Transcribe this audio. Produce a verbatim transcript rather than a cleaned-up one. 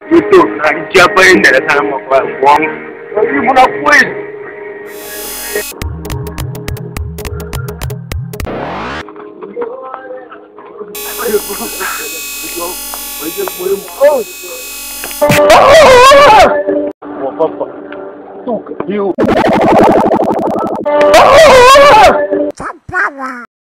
Itu siapa yang dari sana mau buang? Ini bukan kuis. Wah, papa, tuh, you.